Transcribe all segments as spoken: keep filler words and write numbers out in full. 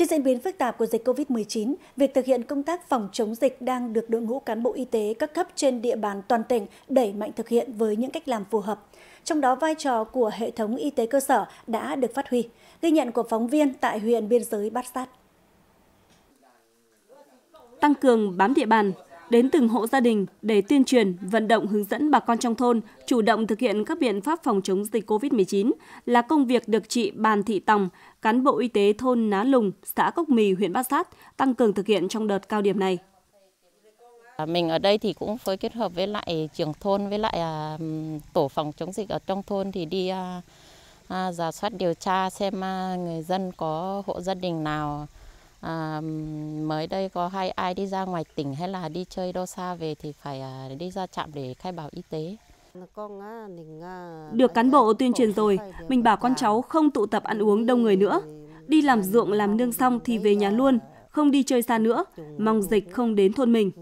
Trước diễn biến phức tạp của dịch Covid mười chín, việc thực hiện công tác phòng chống dịch đang được đội ngũ cán bộ y tế các cấp trên địa bàn toàn tỉnh đẩy mạnh thực hiện với những cách làm phù hợp. Trong đó, vai trò của hệ thống y tế cơ sở đã được phát huy. Ghi nhận của phóng viên tại huyện biên giới Bát Sát. Tăng cường bám địa bàn, đến từng hộ gia đình để tuyên truyền, vận động hướng dẫn bà con trong thôn chủ động thực hiện các biện pháp phòng chống dịch Covid mười chín là công việc được chị Bàn Thị Tòng, cán bộ y tế thôn Ná Lùng, xã Cốc Mì, huyện Bát Sát tăng cường thực hiện trong đợt cao điểm này. Mình ở đây thì cũng phối kết hợp với lại trưởng thôn với lại tổ phòng chống dịch ở trong thôn thì đi rà soát điều tra xem người dân có hộ gia đình nào À, mới đây có hay ai đi ra ngoài tỉnh hay là đi chơi đâu xa về thì phải à, đi ra trạm để khai báo y tế. Được cán bộ tuyên truyền rồi, mình bảo con cháu không tụ tập ăn uống đông người nữa. Đi làm ruộng làm nương xong thì về nhà luôn, không đi chơi xa nữa, mong dịch không đến thôn mình.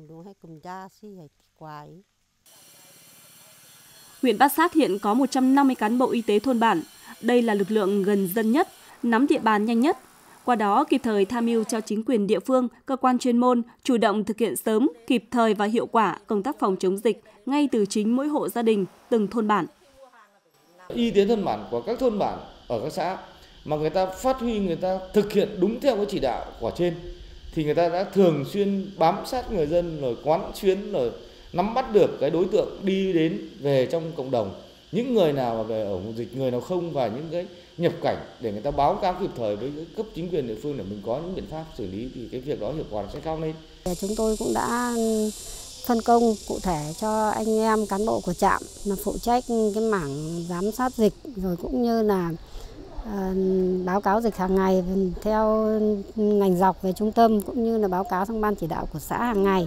Huyện Bát Sát hiện có một trăm năm mươi cán bộ y tế thôn bản. Đây là lực lượng gần dân nhất, nắm địa bàn nhanh nhất. Qua đó kịp thời tham mưu cho chính quyền địa phương, cơ quan chuyên môn chủ động thực hiện sớm, kịp thời và hiệu quả công tác phòng chống dịch ngay từ chính mỗi hộ gia đình, từng thôn bản. Y tế thôn bản của các thôn bản ở các xã mà người ta phát huy, người ta thực hiện đúng theo cái chỉ đạo của trên thì người ta đã thường xuyên bám sát người dân rồi quán xuyến rồi nắm bắt được cái đối tượng đi đến về trong cộng đồng. Những người nào mà về ở vùng dịch, người nào không và những cái nhập cảnh để người ta báo cáo kịp thời với cấp chính quyền địa phương để mình có những biện pháp xử lý thì cái việc đó hiệu quả sẽ cao lên. Chúng tôi cũng đã phân công cụ thể cho anh em cán bộ của trạm là phụ trách cái mảng giám sát dịch rồi cũng như là uh, báo cáo dịch hàng ngày theo ngành dọc về trung tâm cũng như là báo cáo sang ban chỉ đạo của xã hàng ngày.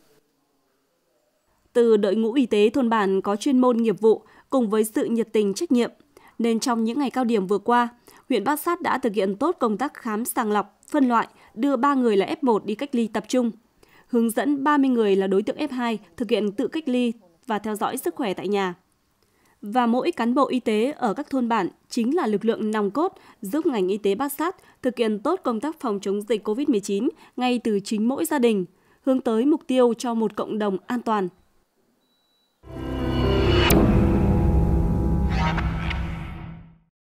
Từ đội ngũ y tế thôn bản có chuyên môn nghiệp vụ cùng với sự nhiệt tình trách nhiệm, nên trong những ngày cao điểm vừa qua, huyện Bát Sát đã thực hiện tốt công tác khám sàng lọc, phân loại, đưa ba người là ép một đi cách ly tập trung, hướng dẫn ba mươi người là đối tượng ép hai thực hiện tự cách ly và theo dõi sức khỏe tại nhà. Và mỗi cán bộ y tế ở các thôn bản chính là lực lượng nòng cốt giúp ngành y tế Bát Sát thực hiện tốt công tác phòng chống dịch Covid mười chín ngay từ chính mỗi gia đình, hướng tới mục tiêu cho một cộng đồng an toàn.